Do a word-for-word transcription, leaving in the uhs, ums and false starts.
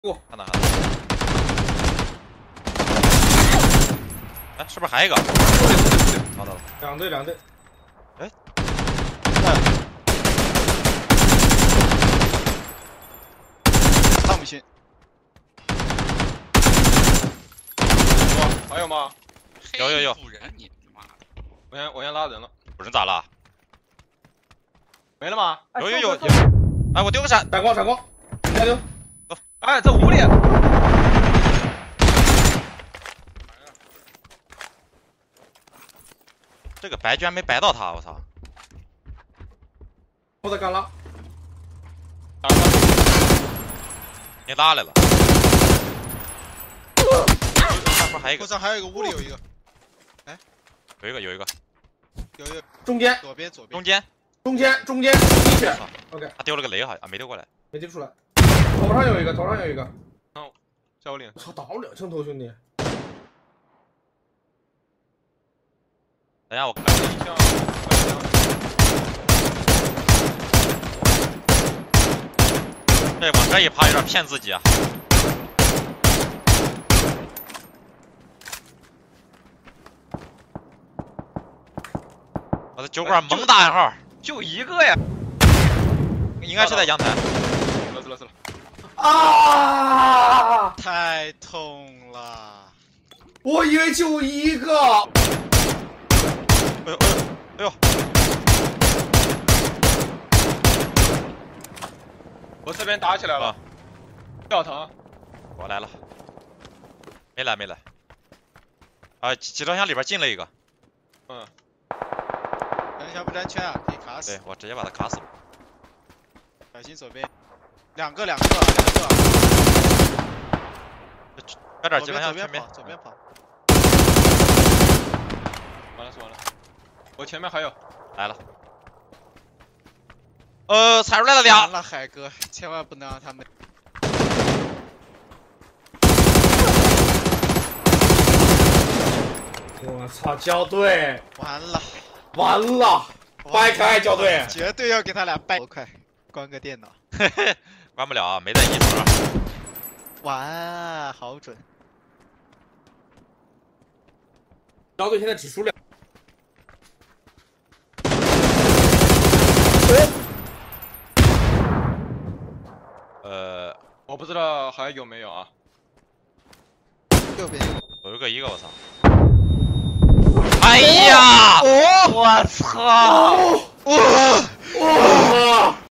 过， 看到看到。哎，是不是还有一个？好的了。 两队两队。 哎。 汤姆逊。 哇，还有吗？ 有有有。 人，你妈的！ 我先我先拉人了。 主人咋了？ 没了吗？ 有有有有。哎，我丢个闪。 闪光闪光，加油！ 走。 哎，这屋里。 这个白居然没白到他，我操！ 我在干拉， 你拉来了。上边还有一个， 后上还有一个屋里有一个，哎， 有一个有一个， 有一个中间， 左边左边， 中间， 中间中间进去。OK， 他丢了个雷，好像啊没丢过来， 没丢出来。头上有一个，头上有一个。 嗯，在我脸。 我操，打我两枪头，兄弟！ 等一下我看。这往这一趴有点骗自己啊！我的酒馆猛打暗号， 就一个呀， 应该是在阳台。 死了死了死了！ 啊！ 太痛了！ 我以为就一个。 哎呦哎呦哎呦！ 我这边打起来了，掉头。 我来了，没来没来。啊，集装箱里边进了一个。 嗯。 等一下不安全啊，可以卡死。 对，我直接把他卡死了。 小心左边，两个两个两个。 快点，集装箱左前面。 左边跑。 完了是完了。 我前面还有， 来了，呃，踩出来了俩。 完了，海哥，千万不能让他们。 我操，校对， 完了， 完了，掰开校对， 绝对要给他俩掰。快，关个电脑。 嘿嘿，关不了啊，没在一层。 哇，好准。 校对现在只输两。 呃， 我不知道还有没有啊。 右边有一个一个，我操！哎呀！ 哦， 我操！ 哇哇！